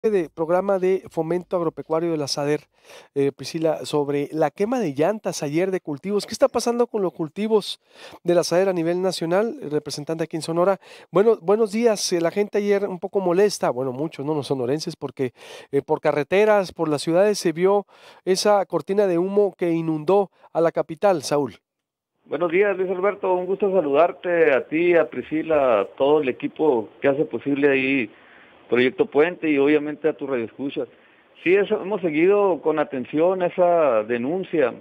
de programa de fomento agropecuario de la SADER, Priscila, sobre la quema de llantas ayer de cultivos. ¿Qué está pasando con los cultivos de la SADER a nivel nacional? El representante aquí en Sonora. Bueno, buenos días. La gente ayer un poco molesta, bueno, muchos, no los sonorenses, porque por carreteras, por las ciudades se vio esa cortina de humo que inundó a la capital, Saúl. Buenos días, Luis Alberto. Un gusto saludarte a ti, a Priscila, a todo el equipo que hace posible ahí Proyecto Puente y obviamente a tu radioescuchas. Sí, hemos seguido con atención esa denuncia.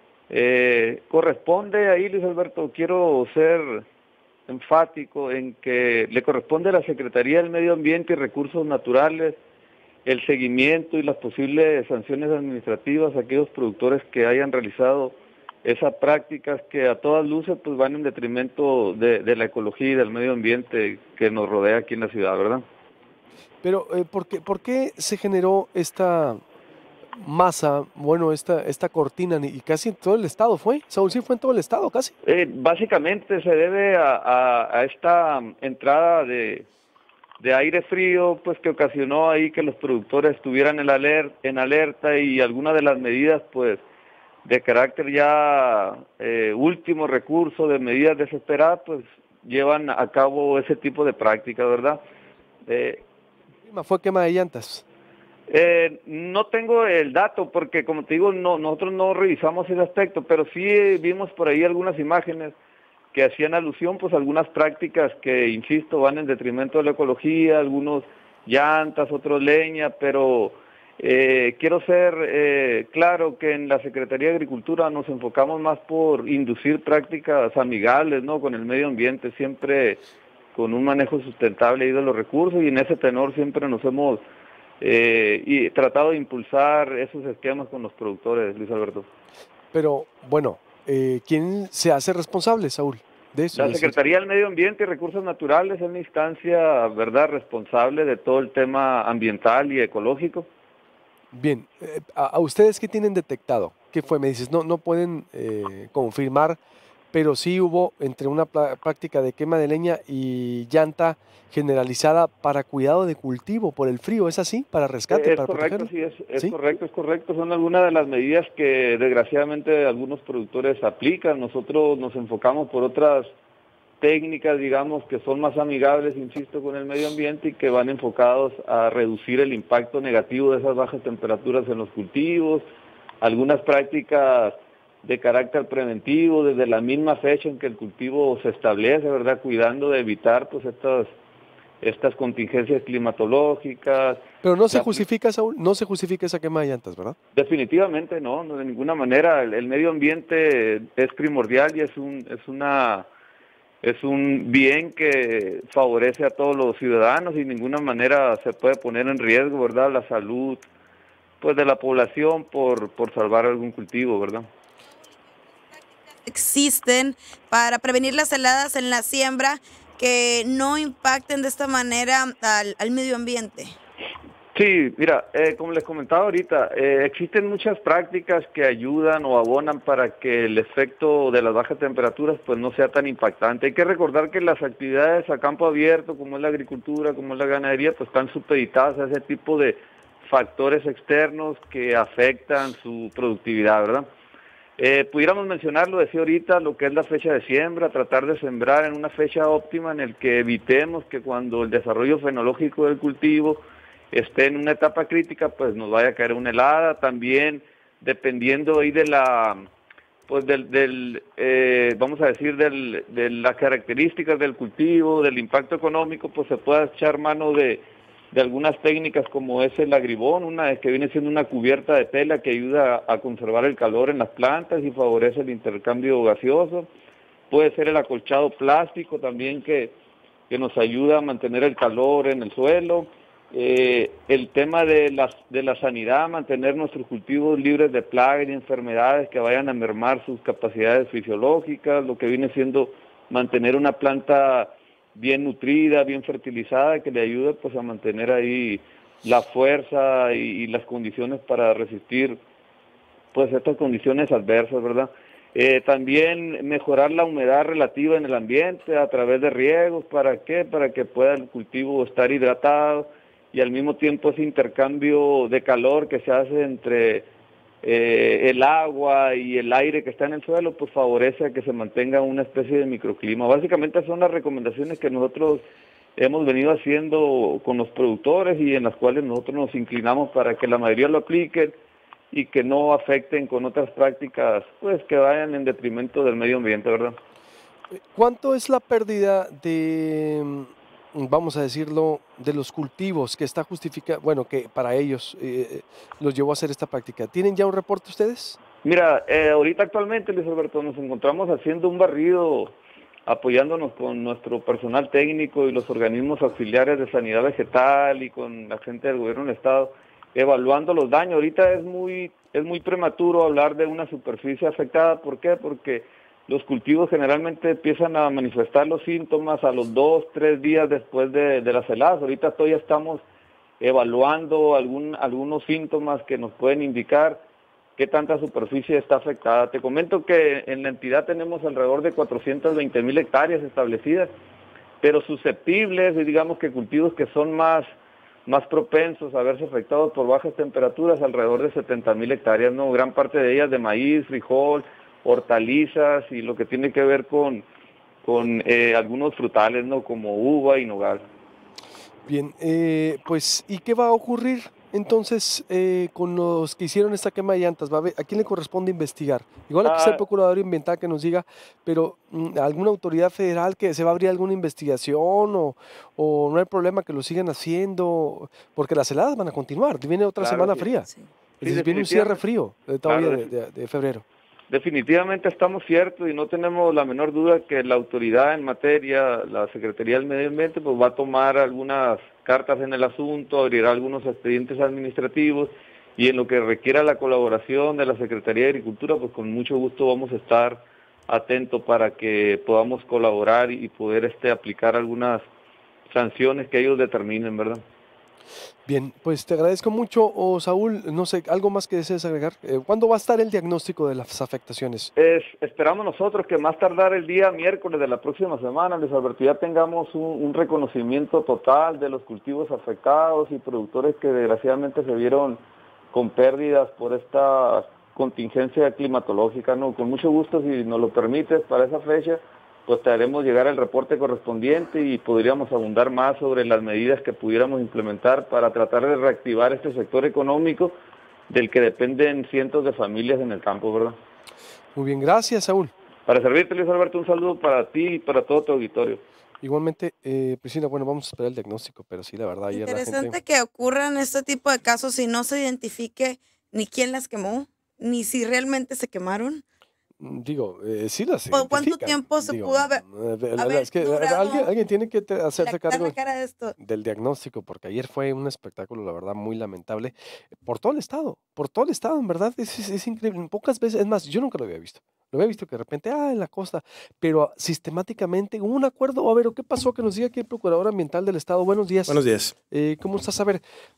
Corresponde ahí, Luis Alberto, quiero ser enfático en que le corresponde a la Secretaría del Medio Ambiente y Recursos Naturales el seguimiento y las posibles sanciones administrativas a aquellos productores que hayan realizado esas prácticas que a todas luces pues van en detrimento de la ecología y del medio ambiente que nos rodea aquí en la ciudad, ¿verdad? Pero, ¿por qué se generó esta masa, bueno, esta cortina, y casi en todo el estado fue? Saúl, sí fue en todo el estado, casi. Básicamente se debe a esta entrada de aire frío, pues que ocasionó ahí que los productores estuvieran en alerta y algunas de las medidas, pues, de carácter ya último recurso, de medidas desesperadas, pues, llevan a cabo ese tipo de prácticas, ¿verdad? Eh, Fue quema de llantas. no tengo el dato porque, como te digo, no, nosotros no revisamos ese aspecto, pero sí vimos por ahí algunas imágenes que hacían alusión pues a algunas prácticas que, insisto, van en detrimento de la ecología, algunos llantas, otros leña, pero quiero ser claro que en la Secretaría de Agricultura nos enfocamos más por inducir prácticas amigables, ¿no?, con el medio ambiente, siempre con un manejo sustentable ahí de los recursos, y en ese tenor siempre nos hemos y tratado de impulsar esos esquemas con los productores, Luis Alberto. Pero, bueno, ¿quién se hace responsable, Saúl, de eso? La Es decir, Secretaría del Medio Ambiente y Recursos Naturales es una instancia, verdad, responsable de todo el tema ambiental y ecológico. bien, a ustedes qué tienen detectado, ¿qué fue? Me dices, no pueden confirmar, pero sí hubo entre una práctica de quema de leña y llanta generalizada para cuidado de cultivo por el frío, ¿es así? ¿Para rescate, Es para correcto, protegerlo? sí, es ¿Sí? correcto, es correcto. Son algunas de las medidas que desgraciadamente algunos productores aplican. Nosotros nos enfocamos por otras técnicas, digamos, que son más amigables, insisto, con el medio ambiente y que van enfocados a reducir el impacto negativo de esas bajas temperaturas en los cultivos, algunas prácticas de carácter preventivo desde la misma fecha en que el cultivo se establece, ¿verdad?, cuidando de evitar pues estas contingencias climatológicas. Pero no se La, justifica, Saúl, no se justifica esa quema de llantas, ¿verdad? definitivamente no, no de ninguna manera. El medio ambiente es primordial y es un bien que favorece a todos los ciudadanos y de ninguna manera se puede poner en riesgo, ¿verdad?, la salud pues de la población por salvar algún cultivo, ¿verdad? Existen para prevenir las heladas en la siembra que no impacten de esta manera al medio ambiente? Sí, mira, como les comentaba ahorita, existen muchas prácticas que ayudan o abonan para que el efecto de las bajas temperaturas pues no sea tan impactante. Hay que recordar que las actividades a campo abierto, como es la agricultura, como es la ganadería, pues están supeditadas a ese tipo de factores externos que afectan su productividad, ¿verdad? Pudiéramos mencionar, lo decía ahorita, lo que es la fecha de siembra, tratar de sembrar en una fecha óptima en el que evitemos que cuando el desarrollo fenológico del cultivo esté en una etapa crítica, pues nos vaya a caer una helada. También, dependiendo ahí de la, pues vamos a decir, de las características del cultivo, del impacto económico, pues se pueda echar mano de algunas técnicas como es el agribón, una que viene siendo una cubierta de tela que ayuda a conservar el calor en las plantas y favorece el intercambio gaseoso. Puede ser el acolchado plástico también que nos ayuda a mantener el calor en el suelo. El tema de la sanidad, mantener nuestros cultivos libres de plagas y enfermedades que vayan a mermar sus capacidades fisiológicas, lo que viene siendo mantener una planta bien nutrida, bien fertilizada, que le ayude pues a mantener ahí la fuerza y las condiciones para resistir pues estas condiciones adversas, ¿verdad? También mejorar la humedad relativa en el ambiente a través de riegos. ¿Para qué? Para que pueda el cultivo estar hidratado y al mismo tiempo ese intercambio de calor que se hace entre el agua y el aire que está en el suelo, pues favorece a que se mantenga una especie de microclima. Básicamente son las recomendaciones que nosotros hemos venido haciendo con los productores y en las cuales nosotros nos inclinamos para que la mayoría lo apliquen y que no afecten con otras prácticas pues que vayan en detrimento del medio ambiente, ¿verdad? ¿Cuánto es la pérdida de, vamos a decirlo, de los cultivos que está justificada, bueno, que para ellos los llevó a hacer esta práctica? ¿Tienen ya un reporte ustedes? Mira, ahorita actualmente, Luis Alberto, nos encontramos haciendo un barrido apoyándonos con nuestro personal técnico y los organismos auxiliares de sanidad vegetal y con la gente del gobierno del estado, evaluando los daños. Ahorita es muy prematuro hablar de una superficie afectada. ¿Por qué? Porque los cultivos generalmente empiezan a manifestar los síntomas a los 2, 3 días después de las heladas. Ahorita todavía estamos evaluando algunos síntomas que nos pueden indicar qué tanta superficie está afectada. Te comento que en la entidad tenemos alrededor de 420,000 hectáreas establecidas, pero susceptibles, y digamos que cultivos que son más propensos a verse afectados por bajas temperaturas, alrededor de 70,000 hectáreas, ¿no? Gran parte de ellas de maíz, frijol, hortalizas y lo que tiene que ver con algunos frutales, ¿no? Como uva y nogal. Bien, pues, ¿y qué va a ocurrir entonces con los que hicieron esta quema de llantas? ¿A quién le corresponde investigar? Igual aquí está el procurador ambiental que nos diga, pero ¿alguna autoridad federal que se va a abrir alguna investigación o no hay problema que lo sigan haciendo? Porque las heladas van a continuar, viene otra semana fría, Sí. es decir, viene un cierre frío todavía de febrero. Definitivamente estamos ciertos y no tenemos la menor duda que la autoridad en materia, la Secretaría del Medio Ambiente, pues va a tomar algunas cartas en el asunto, abrirá algunos expedientes administrativos y en lo que requiera la colaboración de la Secretaría de Agricultura, pues con mucho gusto vamos a estar atentos para que podamos colaborar y poder aplicar algunas sanciones que ellos determinen, ¿verdad? Bien, pues te agradezco mucho, Saúl, no sé, ¿algo más que desees agregar? ¿Cuándo va a estar el diagnóstico de las afectaciones? Esperamos nosotros que más tardar el día miércoles de la próxima semana, Luis Alberto, ya tengamos un reconocimiento total de los cultivos afectados y productores que desgraciadamente se vieron con pérdidas por esta contingencia climatológica, ¿no? Con mucho gusto, si nos lo permites, para esa fecha, pues te haremos llegar el reporte correspondiente y podríamos abundar más sobre las medidas que pudiéramos implementar para tratar de reactivar este sector económico del que dependen cientos de familias en el campo, ¿verdad? Muy bien, gracias, Saúl. Para servirte, Luis Alberto, un saludo para ti y para todo tu auditorio. Igualmente, Priscila, bueno, vamos a esperar el diagnóstico, pero sí, la verdad, ayer la gente... Interesante que ocurran este tipo de casos y no se identifique ni quién las quemó, ni si realmente se quemaron. Digo, sí las ¿Por cuánto identifican. tiempo se Digo, pudo haber es que durado alguien tiene que hacerse dar cargo la cara de esto? del diagnóstico, porque ayer fue un espectáculo, la verdad, muy lamentable, por todo el estado, en verdad, es increíble. Pocas veces, es más, yo nunca lo había visto. Lo había visto que de repente, en la costa, pero sistemáticamente hubo un acuerdo. A ver, ¿qué pasó? Que nos diga aquí el procurador ambiental del estado. Buenos días. Buenos días. ¿Cómo estás? A ver,